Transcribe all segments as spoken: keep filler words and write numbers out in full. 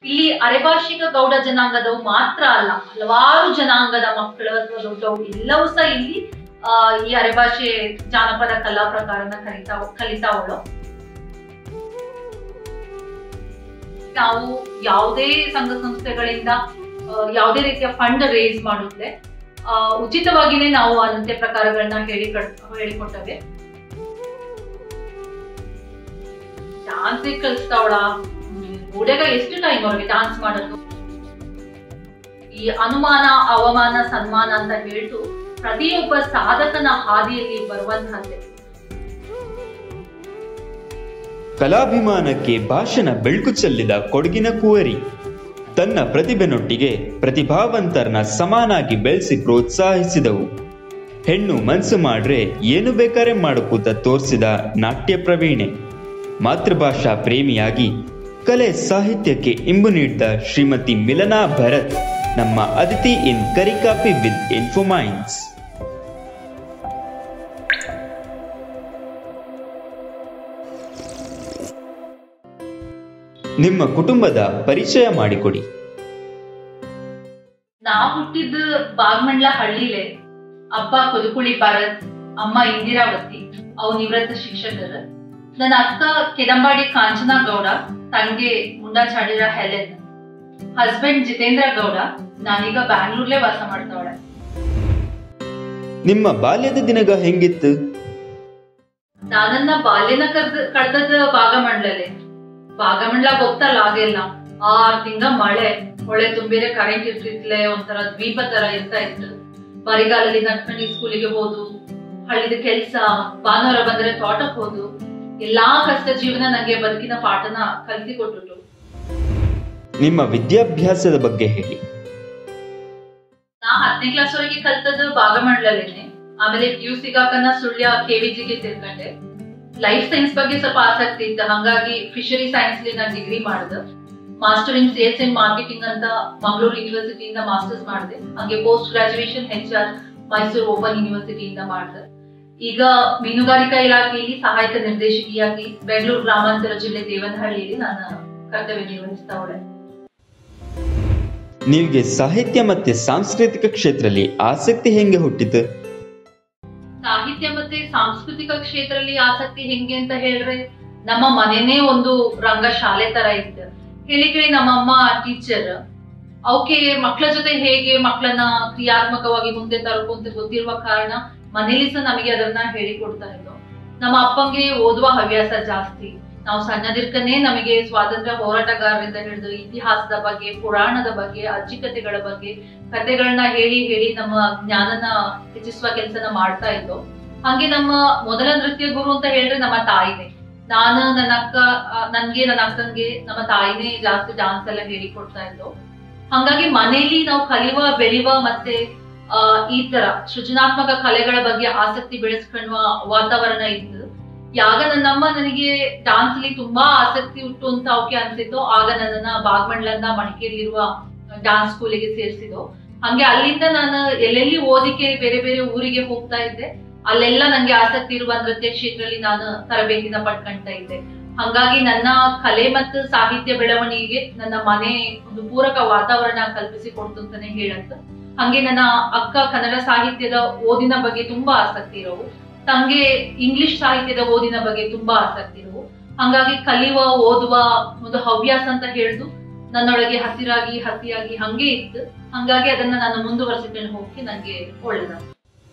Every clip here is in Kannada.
ಇಲ್ಲಿ ಅರೆಭಾಷಿಕ ಗೌಡ ಜನಾಂಗದವು ಮಾತ್ರ ಅಲ್ಲ, ಹಲವಾರು ಜನಾಂಗದ ಮಕ್ಕಳು ಅಥವಾ ದೊಡ್ಡವು ಎಲ್ಲವೂ ಸಹ ಇಲ್ಲಿ ಆ ಈ ಅರೆಭಾಷೆ ಜಾನಪದ ಕಲಾ ಪ್ರಕಾರನ ಕಲಿತಾ ಕಲಿತಾವಳು. ನಾವು ಯಾವುದೇ ಸಂಘ ಸಂಸ್ಥೆಗಳಿಂದ ಯಾವುದೇ ರೀತಿಯ ಫಂಡ್ ರೇಸ್ ಮಾಡುತ್ತೆ ಆ ಉಚಿತವಾಗಿನೇ ನಾವು ಆ ನೃತ್ಯ ಪ್ರಕಾರಗಳನ್ನ ಹೇಳಿ ಹೇಳಿಕೊಟ್ಟವೆ. ಡಾನ್ಸ್ ಕಲಿಸ್ತಾವಳ, ಹುಡುಗ ಎಷ್ಟು ಟೈಮ್ ಅವ್ರಿಗೆ ಡಾನ್ಸ್ ಮಾಡೋದು. ಈ ಅನುಮಾನ ಅವಮಾನ ಸನ್ಮಾನ ಅಂತ ಹೇಳ್ತು ಪ್ರತಿಯೊಬ್ಬ ಸಾಧಕನ ಹಾದಿಯಲ್ಲಿ ಬರುವಂತಹದ್ದೇ. ಕಲಾಭಿಮಾನಕ್ಕೆ ಭಾಷಣ ಬೆಳಕು ಚೆಲ್ಲಿದ ಕೊಡಗಿನ ಕುವರಿ ತನ್ನ ಪ್ರತಿಭೆನೊಟ್ಟಿಗೆ ಪ್ರತಿಭಾವಂತರನ್ನ ಸಮಾನಾಗಿ ಬೆಳೆಸಿ ಪ್ರೋತ್ಸಾಹಿಸಿದವು. ಹೆಣ್ಣು ಮನ್ಸು ಮಾಡ್ರೆ ಏನು ಬೇಕಾರೆ ಮಾಡಕೂತ ತೋರಿಸಿದ ನಾಟ್ಯ ಪ್ರವೀಣೆ. ಮಾತೃಭಾಷಾ ಪ್ರೇಮಿಯಾಗಿ ಕಲೆ ಸಾಹಿತ್ಯಕ್ಕೆ ಇಂಬು ನೀಡಿದ ಶ್ರೀಮತಿ ಮಿಲನಾ ಭರತ್ ನಮ್ಮ ಅತಿಥಿ ಇನ್ ಕರಿಕಾಪಿ ವಿತ್ ಇನ್ಫೋಮೈನ್ಸ್. ನಿಮ್ಮ ಕುಟುಂಬದ ಪರಿಚಯ ಮಾಡಿಕೊಡಿ. ನಾ ಹುಟ್ಟಿದ ಬಾಗಮಂಡ್ಲ ಹಳ್ಳಿಲೆ. ಅಪ್ಪ ಕೊದುಕುಳಿ ಭಾರತ್, ಅಮ್ಮ ಇಂದಿರಾವತಿ, ಅವು ನಿವೃತ್ತ ಶಿಕ್ಷಕರು. ನನ್ನ ಅಕ್ಕ ಕೆದಂಬಾಡಿ ಕಾಂಚನಾ ಗೌಡ, ತಂಗೆ ಮುಂಡಾಚಾಡಿರ ಹೆಲೆನ್, ಹಸ್ಬೆಂಡ್ ಜಿತೇಂದ್ರ ಗೌಡ. ನಾನೀಗ ಬ್ಯಾಂಗ್ಳೂರ್ಲೆ ವಾಸ ಮಾಡ್ತಾವಳೆ. ನಿಮ್ಮ ಬಾಲ್ಯದ ದಿನಗ ಹೆಂಗಿತ್ತು? ನಾನನ್ನ ಬಾಲ್ಯನ ಕರ್ದ ಕಳ್ದದ ಬಾಗಮಂಡ್ಲಲೆ. ಬಾಗಮಂಡ್ಲ ಗೊತ್ತಲ್ಲ, ಆಗೆಲ್ಲ ಆರ್ ತಿಂಗ ಮಳೆ, ಹೊಳೆ ತುಂಬಿರೆ, ಕರೆಂಟ್ ಇರ್ತಿತ್ಲೆ, ಒಂಥರ ದ್ವೀಪ ತರ ಇರ್ತಾ ಇತ್ತು. ಬರಿಗಾಲಲ್ಲಿ ನಡ್ಕೊಂಡು ಸ್ಕೂಲಿಗೆ ಹೋದು, ಹಳ್ಳಿದ ಕೆಲ್ಸ, ಭಾನುವಾರ ಬಂದ್ರೆ ತೋಟಕ್ಕೆ ಹೋದು, ಎಲ್ಲಾ ಕಷ್ಟ ಜೀವನ ನಂಗೆ ಬದುಕಿನ ಪಾಠನ ಕಲಿಸಿಕೊಟ್ಟು. ನಿಮ್ಮ ವಿದ್ಯಾಭ್ಯಾಸದ ಬಗ್ಗೆ ಹೇಳಿ. ನಾ ಹತ್ತನೇ ಕ್ಲಾಸ್ ವರೆಗೆ ಕಲ್ತದ್ದು ಬಾಗಮಂಡ್ಲಲೇನೆ. ಆಮೇಲೆ ಪಿ ಯು ಸಿಗಾಕನ ಸುಳ್ಯ ಕೆವಿಜಿಗೆ ಸೇರ್ಕೊಂಡೆ. ಲೈಫ್ ಸೈನ್ಸ್ ಬಗ್ಗೆ ಸ್ವಲ್ಪ ಆಸಕ್ತಿ ಇತ್ತು, ಹಂಗಾಗಿ ಫಿಶರಿ ಸೈನ್ಸ್ ನಾನು ಡಿಗ್ರಿ ಮಾಡಿದೆ. Master in sales and marketing ಅಂತ ಮಂಗಳೂರು ಯೂನಿವರ್ಸಿಟಿಯಿಂದ ಮಾಸ್ಟರ್ಸ್ ಮಾಡಿದೆ. ಹಂಗೆ post graduation H R Mysuru open ಯೂನಿವರ್ಸಿಟಿಯಿಂದ ಮಾಡಿದೆ. ಈಗ ಮೀನುಗಾರಿಕಾ ಇಲಾಖೆಯಲ್ಲಿ ಸಹಾಯಕ ನಿರ್ದೇಶಕಿಯಾಗಿ ಬೆಂಗಳೂರು ಗ್ರಾಮಾಂತರ ಜಿಲ್ಲೆ ದೇವನಹಳ್ಳಿಯಲ್ಲಿ ನಾನು ಕರ್ತವ್ಯ ನಿರ್ವಹಿಸ್ತಾವಳೆ. ನಿಮ್ಗೆ ಸಾಹಿತ್ಯ ಮತ್ತೆ ಸಾಂಸ್ಕೃತಿಕ ಕ್ಷೇತ್ರದಲ್ಲಿ ಆಸಕ್ತಿ ಹೆಂಗೆ ಹುಟ್ಟಿತು? ಸಾಹಿತ್ಯ ಮತ್ತೆ ಸಾಂಸ್ಕೃತಿಕ ಕ್ಷೇತ್ರದಲ್ಲಿ ಆಸಕ್ತಿ ಹೆಂಗೆ ಅಂತ ಹೇಳಿದ್ರೆ, ನಮ್ಮ ಮನೆನೇ ಒಂದು ರಂಗಶಾಲೆ ತರ ಇತ್ತು. ಹೇಳಿ ಕೇಳಿ ನಮ್ಮಮ್ಮ ಟೀಚರ್. ಅವಕ್ಕೆ ಮಕ್ಕಳ ಜೊತೆ ಹೇಗೆ ಮಕ್ಕಳನ್ನ ಕ್ರಿಯಾತ್ಮಕವಾಗಿ ಮುಂದೆ ತರಕೊಂತ ಗೊತ್ತಿರುವ ಕಾರಣ ಮನೇಲಿ ಸಹ ನಮಗೆ ಅದನ್ನ ಹೇಳಿಕೊಡ್ತಾ ಇದ್ರು. ನಮ್ಮ ಅಪ್ಪಂಗೆ ಓದುವ ಹವ್ಯಾಸ ಜಾಸ್ತಿ. ನಾವು ಸಣ್ಣದಿರ್ಕನೇ ನಮಗೆ ಸ್ವಾತಂತ್ರ್ಯ ಹೋರಾಟಗಾರರಿಂದ ಹಿಡಿದು ಇತಿಹಾಸದ ಬಗ್ಗೆ, ಪುರಾಣದ ಬಗ್ಗೆ, ಅಜ್ಜಿ ಕಥೆಗಳ ಬಗ್ಗೆ ಕಥೆಗಳನ್ನ ಹೇಳಿ ಹೇಳಿ ನಮ್ಮ ಜ್ಞಾನನ ಹೆಚ್ಚಿಸುವ ಕೆಲಸನ ಮಾಡ್ತಾ ಇದ್ದು. ಹಂಗೆ ನಮ್ಮ ಮೊದಲ ನೃತ್ಯ ಗುರು ಅಂತ ಹೇಳಿದ್ರೆ ನಮ್ಮ ತಾಯಿನೇ. ನಾನು ನನ್ನ ಅಕ್ಕ, ನನ್ಗೆ ನನ್ನ ಅಕ್ಕಂಗೆ ನಮ್ಮ ತಾಯಿನೇ ಜಾಸ್ತಿ ಡಾನ್ಸ್ ಎಲ್ಲ ಹೇಳಿ ಕೊಡ್ತಾ ಇದ್ದು. ಹಂಗಾಗಿ ಮನೆಯಲ್ಲಿ ನಾವು ಕಲಿಯುವ, ಬೆಳೆಯುವ ಮತ್ತೆ ಆ ಈ ತರ ಸೃಜನಾತ್ಮಕ ಕಲೆಗಳ ಬಗ್ಗೆ ಆಸಕ್ತಿ ಬೆಳೆಸ್ಕೊಳ್ಳುವ ವಾತಾವರಣ ಇತ್ತು. ಯಾಗ ನನ್ನಮ್ಮ ನನಗೆ ಡಾನ್ಸ್ ಅಲ್ಲಿ ತುಂಬಾ ಆಸಕ್ತಿ ಉಂಟು ಅಂತ ಅವಕ್ಕೆ ಅನ್ಸಿತ್ತು, ಆಗ ನನ್ನನ್ನ ಬಾಗಮಂಡ್ಲಂದ ಮಡಿಕೇರಿಲಿರುವ ಡಾನ್ಸ್ ಸ್ಕೂಲಿಗೆ ಸೇರಿಸಿದ್ದು. ಹಂಗೆ ಅಲ್ಲಿಂದ ನಾನು ಎಲ್ಲೆಲ್ಲಿ ಓದಿಕೆ ಬೇರೆ ಬೇರೆ ಊರಿಗೆ ಹೋಗ್ತಾ ಇದ್ದೆ. ಅಲ್ಲೆಲ್ಲ ನಂಗೆ ಆಸಕ್ತಿ ಇರುವ ನೃತ್ಯ ಕ್ಷೇತ್ರದಲ್ಲಿ ನಾನು ತರಬೇತಿನ ಪಡ್ಕೊಂತ ಇದ್ದೆ. ಹಂಗಾಗಿ ನನ್ನ ಕಲೆ ಮತ್ತು ಸಾಹಿತ್ಯ ಬೆಳವಣಿಗೆಗೆ ನನ್ನ ಮನೆ ಒಂದು ಪೂರಕ ವಾತಾವರಣ ಕಲ್ಪಿಸಿ ಕೊಡ್ತು ಅಂತಾನೆ ಹೇಳಂತ. ಹಂಗೆ ನನ್ನ ಅಕ್ಕ ಕನ್ನಡ ಸಾಹಿತ್ಯದ ಓದಿನ ಬಗ್ಗೆ ತುಂಬಾ ಆಸಕ್ತಿ ಇರೋವು, ತಂಗೆ ಇಂಗ್ಲಿಷ್ ಸಾಹಿತ್ಯದ ಓದಿನ ಬಗ್ಗೆ ತುಂಬಾ ಆಸಕ್ತಿ ಇರೋವು. ಹಂಗಾಗಿ ಕಲಿಯುವ, ಓದುವ ಒಂದು ಹವ್ಯಾಸ ಅಂತ ಹೇಳುದು ನನ್ನೊಳಗೆ ಹಸಿರಾಗಿ ಹಸಿಯಾಗಿ ಹಂಗೆ ಇತ್ತು. ಹಂಗಾಗಿ ಅದನ್ನ ನಾನು ಮುಂದುವರಿಸಿಕೊಂಡು ಹೋಗಿ ನಂಗೆ ಒಳ್ಳೇದಾಗ್ತದೆ.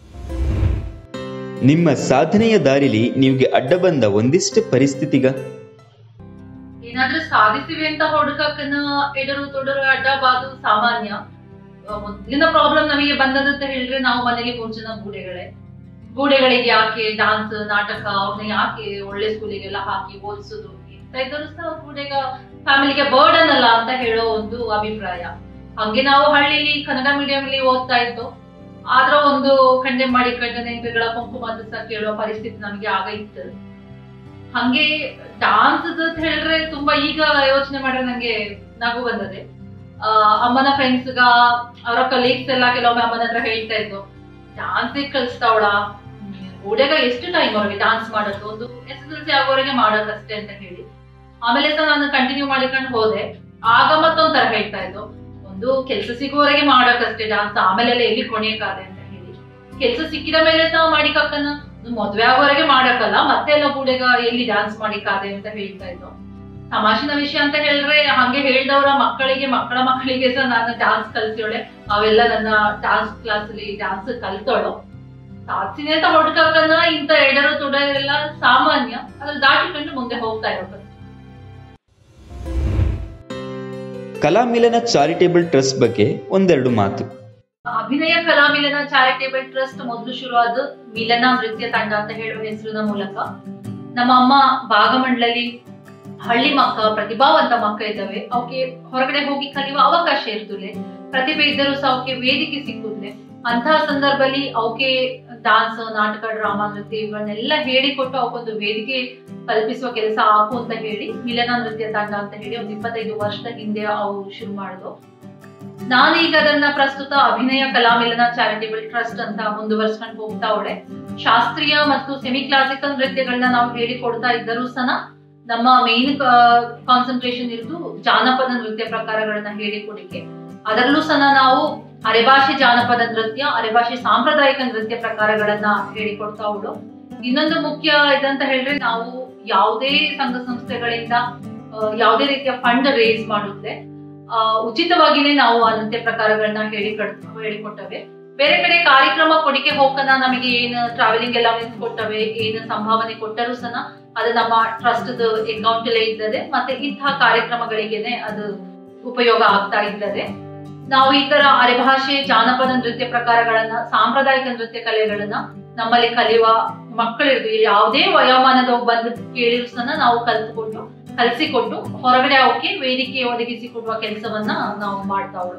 ನಿಮ್ಮ ಸಾಧನೆಯ ದಾರಿಲಿ ನೀವ್ಗೆ ಅಡ್ಡ ಬಂದ ಒಂದಿಷ್ಟು ಪರಿಸ್ಥಿತಿಗ? ಏನಾದ್ರೂ ಸಾಧಿಸಿವೆ ಅಂತ ಹುಡುಕಕ್ಕನ ಎಡರು ತೊಡರು ಅಡ್ಡ ಬಾದು ಸಾಮಾನ್ಯ. ಮೊದಲಿನ ಪ್ರಾಬ್ಲಮ್ ನಮಗೆ ಬಂದದಂತ ಹೇಳಿದ್ರೆ, ನಾವು ಮನೇಲಿ ಮೂರ್ ಜನ ಗೂಡೆಗಳೇ. ಗೂಡೆಗಳಿಗೆ ಯಾಕೆ ಡಾನ್ಸ್, ನಾಟಕ, ಅವ್ರನ್ನ ಯಾಕೆ ಒಳ್ಳೆ ಸ್ಕೂಲಿಗೆಲ್ಲ ಹಾಕಿ ಓದಿಸೋದು ಅಂತ ಇದ್ದರೂ ಸಹ ಗೂಡೆಗ ಫ್ಯಾಮಿಲಿಗೆ ಬರ್ಡನ್ ಅಲ್ಲ ಅಂತ ಹೇಳೋ ಒಂದು ಅಭಿಪ್ರಾಯ. ಹಂಗೆ ನಾವು ಹಳ್ಳಿಲಿ ಕನ್ನಡ ಮೀಡಿಯಂ ಅಲ್ಲಿ ಓದ್ತಾ ಇದ್ದು. ಆದ್ರ ಒಂದು ಖಂಡೆ ಮಾಡಿ ಕಂಡ ನೆನಪುಗಳ ಕುಂಕುಮದ ಸಹ ಕೇಳುವ ಪರಿಸ್ಥಿತಿ ನಮ್ಗೆ ಆಗ ಇತ್ತು. ಹಂಗೆ ಡಾನ್ಸ್ ಅಂತ ಹೇಳಿದ್ರೆ ತುಂಬಾ ಈಗ ಯೋಚನೆ ಮಾಡಿದ್ರೆ ನಂಗೆ ನಗು ಬಂದದೆ. ಅಹ್ ಅಮ್ಮನ ಫ್ರೆಂಡ್ಸ್ಗ, ಅವರ ಕಲೀಗ್ಸ್ ಎಲ್ಲ ಕೆಲವೊಮ್ಮೆ ಅಮ್ಮನ ಹತ್ರ ಹೇಳ್ತಾ ಇದ್ದು, ಡಾನ್ಸ್ ಕಲಿಸ್ತಾವಳ, ಗೋಡೆಗ ಎಷ್ಟು ಟೈಮ್ ಅವ್ರಿಗೆ ಡಾನ್ಸ್ ಮಾಡೋದು, ಒಂದು ಎಸ್ ಎಸ್ ಎಲ್ ಸಿ ಆಗೋವರೆಗೆ ಮಾಡೋದಷ್ಟೇ ಅಂತ ಹೇಳಿ. ಆಮೇಲೆ ಸಹ ನಾನು ಕಂಟಿನ್ಯೂ ಮಾಡಿಕೊಂಡು ಹೋದೆ. ಆಗ ಮತ್ತೊಂಥರ ಹೇಳ್ತಾ ಇದ್ದು, ಒಂದು ಕೆಲಸ ಸಿಗುವವರೆಗೆ ಮಾಡಕ್ಕಷ್ಟೇ ಡಾನ್ಸ್, ಆಮೇಲೆ ಎಲ್ಲಿ ಕೊನೆಯಕ್ಕಾದೆ ಅಂತ ಹೇಳಿ. ಕೆಲಸ ಸಿಕ್ಕಿದ ಮೇಲೆ ನಾವು ಮಾಡಿಕಕ್ಕನ, ಮದ್ವೆ ಆಗೋವರೆಗೆ ಮಾಡಕ್ಕಲ್ಲ, ಮತ್ತೆ ಎಲ್ಲ ಬೂಡೆಗ ಎಲ್ಲಿ ಡಾನ್ಸ್ ಮಾಡಿಕಾದೆ ಅಂತ ಹೇಳ್ತಾ ಇದ್ದು. ತಮಾಷಿನ ವಿಷಯ ಅಂತ ಹೇಳಿದ್ರೆ, ಹಂಗೆ ಹೇಳ್ದವ್ರ ಮಕ್ಕಳಿಗೆ ಮಕ್ಕಳ ಮಕ್ಕಳಿಗೆ ಸಹ ನಾನು ಡಾನ್ಸ್ ಕಲ್ಸೋಳೆ. ಅವೆಲ್ಲ ನನ್ನ ಡಾನ್ಸ್ ಕ್ಲಾಸ್ ಅಲ್ಲಿ ಡಾನ್ಸ್ ಕಲ್ತೋಳು. ಸಾಧಿಸಿದೆ ಅಂತ ಹೊಡ್ಕಕ್ಕನ ಇಂತ ಎಡರು ತೊಡರೆಲ್ಲ ಸಾಮಾನ್ಯ, ಅದ್ರ ದಾಟಿಕೊಂಡು ಮುಂದೆ ಹೋಗ್ತಾ ಇರೋದು. ಕಲಾಮಿಲನ ಚಾರಿಟೇಬಲ್ ಟ್ರಸ್ಟ್ ಬಗ್ಗೆ ಒಂದೆರಡು ಮಾತು. ಅಭಿನಯ ಕಲಾಮಿಲನ ಚಾರಿಟೇಬಲ್ ಟ್ರಸ್ಟ್ ಮೊದಲು ಶುರುವಾದ ಮಿಲನ ನೃತ್ಯ ತಂಡ ಅಂತ ಹೇಳುವ ಹೆಸರಿನ ಮೂಲಕ. ನಮ್ಮ ಅಮ್ಮ ಭಾಗಮಂಡಲಲ್ಲಿ ಹಳ್ಳಿ ಮಕ್ಕ, ಪ್ರತಿಭಾವಂತ ಮಕ್ಕ ಇದ್ದಾವೆ, ಅವಕ್ಕೆ ಹೊರಗಡೆ ಹೋಗಿ ಕಲಿಯುವ ಅವಕಾಶ ಇರ್ತದೆ. ಪ್ರತಿಭೆ ಇದ್ದರೂ ಸಹ ಅವಕ್ಕೆ ವೇದಿಕೆ ಸಿಕ್ಕುತ್ತೆ. ಅಂತಹ ಸಂದರ್ಭದಲ್ಲಿ ಅವಕ್ಕೆ ಡಾನ್ಸ್, ನಾಟಕ, ಡ್ರಾಮಾ, ನೃತ್ಯ ಇವನ್ನೆಲ್ಲ ಹೇಳಿಕೊಟ್ಟು ಅವಕ್ಕೊಂದು ವೇದಿಕೆ ಕಲ್ಪಿಸುವ ಕೆಲಸ ಹಾಕು ಅಂತ ಹೇಳಿ ಮಿಲನ ನೃತ್ಯ ತಂಡ ಅಂತ ಹೇಳಿ ಒಂದು ಇಪ್ಪತ್ತೈದು ವರ್ಷದ ಹಿಂದೆ ಅವು ಶುರು ಮಾಡಿದ್ರು. ನಾನೀಗ ಅದನ್ನ ಪ್ರಸ್ತುತ ಅಭಿನಯ ಕಲಾಮಿಲನ ಚಾರಿಟೇಬಲ್ ಟ್ರಸ್ಟ್ ಅಂತ ಮುಂದುವರ್ಸ್ಕೊಂಡು ಹೋಗ್ತಾ ಅವಳೆ. ಶಾಸ್ತ್ರೀಯ ಮತ್ತು ಸೆಮಿ ಕ್ಲಾಸಿಕಲ್ ನೃತ್ಯಗಳನ್ನ ನಾವು ಹೇಳಿಕೊಡ್ತಾ ಇದ್ದರೂ ಸಹ ನಮ್ಮ ಮೇನ್ ಕಾನ್ಸಂಟ್ರೇಷನ್ ಇರುವುದು ಜಾನಪದ ನೃತ್ಯ ಪ್ರಕಾರಗಳನ್ನ ಹೇಳಿಕೊಡಿಕೆ. ಅದರಲ್ಲೂ ಸಹ ನಾವು ಅರೆಭಾಷೆ ಜಾನಪದ ನೃತ್ಯ, ಅರೆಭಾಷೆ ಸಾಂಪ್ರದಾಯಿಕ ನೃತ್ಯ ಪ್ರಕಾರಗಳನ್ನ ಹೇಳಿಕೊಡ್ತಾ ಅವಳು. ಇನ್ನೊಂದು ಮುಖ್ಯ ಇದಂತ ಹೇಳಿದ್ರೆ, ನಾವು ಯಾವುದೇ ಸಂಘ ಸಂಸ್ಥೆಗಳಿಂದ ಯಾವುದೇ ರೀತಿಯ ಫಂಡ್ ರೇಸ್ ಮಾಡುತ್ತೆ ಉಚಿತವಾಗಿನೇ ನಾವು ಆ ನೃತ್ಯ ಪ್ರಕಾರಗಳನ್ನ ಹೇಳಿ ಹೇಳಿಕೊಟ್ಟವೆ. ಬೇರೆ ಕಡೆ ಕಾರ್ಯಕ್ರಮ ಕೊಡಿಕೆ ಹೋಗನ ನಮಗೆ ಏನು ಟ್ರಾವೆಲಿಂಗ್ ಅಲವೆನ್ಸ್ ಕೊಟ್ಟವೆ, ಏನು ಸಂಭಾವನೆ ಕೊಟ್ಟರೂ ಸಹ ಅದು ನಮ್ಮ ಟ್ರಸ್ಟ್ ಅಕೌಂಟ್ ಅಲ್ಲೇ ಇದ್ದದೆ. ಮತ್ತೆ ಇಂತಹ ಕಾರ್ಯಕ್ರಮಗಳಿಗೆನೆ ಅದು ಉಪಯೋಗ ಆಗ್ತಾ ಇದ್ದದೆ. ನಾವು ಈ ತರ ಅರೆಭಾಷೆ ಜಾನಪದ ನೃತ್ಯ ಪ್ರಕಾರಗಳನ್ನ, ಸಾಂಪ್ರದಾಯಿಕ ನೃತ್ಯ ಕಲೆಗಳನ್ನ ನಮ್ಮಲ್ಲಿ ಕಲಿಯುವ ಮಕ್ಕಳಿರ್ದು ಯಾವುದೇ ವಯೋಮಾನದವ್ ಬಂದು ಕೇಳಿದ್ರು ಸಹ ನಾವು ಕಲ್ತುಕೊಟ್ಟು ಕಲಿಸಿಕೊಟ್ಟು ಹೊರಗಡೆ ಅವಕ್ಕೆ ವೇದಿಕೆ ಒದಗಿಸಿಕೊಡುವ ಕೆಲಸವನ್ನ ನಾವು ಮಾಡ್ತಾವಳು.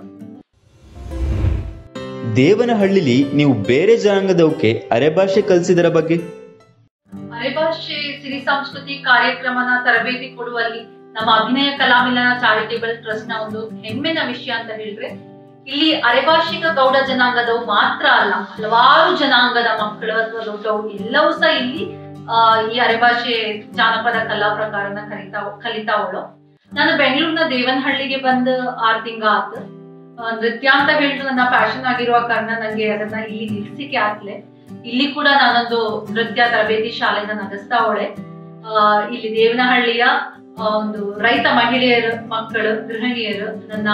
ದೇವನಹಳ್ಳಿಲಿ ನೀವು ಬೇರೆ ಜನಾಂಗದವಕ್ಕೆ ಅರೆಭಾಷೆ ಕಲಿಸಿದರ ಬಗ್ಗೆ? ಅರೆಭಾಷೆ ಸಿರಿ ಸಂಸ್ಕೃತಿ ಕಾರ್ಯಕ್ರಮನ ತರಬೇತಿ ಕೊಡುವಲ್ಲಿ ನಮ್ಮ ಅಭಿನಯ ಕಲಾಮಿಲನ ಚಾರಿಟೇಬಲ್ ಟ್ರಸ್ಟ್ ನ ಒಂದು ಹೆಮ್ಮೆನ ವಿಷಯ ಅಂತ ಹೇಳಿದ್ರೆ, ಇಲ್ಲಿ ಅರೆಭಾಷಿಕ ಗೌಡ ಜನಾಂಗದವು ಮಾತ್ರ ಅಲ್ಲ, ಹಲವಾರು ಜನಾಂಗದ ಮಕ್ಕಳು ಅಥವಾ ದೊಡ್ಡವರು ಎಲ್ಲವೂ ಸಹ ಇಲ್ಲಿ ಆ ಈ ಅರೆಭಾಷೆ ಜಾನಪದ ಕಲಾ ಪ್ರಕಾರನ ಕಲಿತಾ ಕಲಿತಾವಳು. ನಾನು ಬೆಂಗಳೂರಿನ ದೇವನಹಳ್ಳಿಗೆ ಬಂದ ಆರು ತಿಂಗ ಆತು. ನೃತ್ಯ ಅಂತ ಹೇಳಿದ್ರೆ ನನ್ನ ಪ್ಯಾಷನ್ ಆಗಿರುವ ಕಾರಣ ನಂಗೆ ಅದನ್ನ ಇಲ್ಲಿ ನಿಲ್ಸಿಕೆ ಆಗ್ಲೆ. ಇಲ್ಲಿ ಕೂಡ ನಾನೊಂದು ನೃತ್ಯ ತರಬೇತಿ ಶಾಲೆನ ನಡೆಸ್ತಾವಳೆ. ಆ ಇಲ್ಲಿ ದೇವನಹಳ್ಳಿಯ ಒಂದು ರೈತ ಮಹಿಳೆಯರ ಮಕ್ಕಳು, ಗೃಹಿಣಿಯರು, ನನ್ನ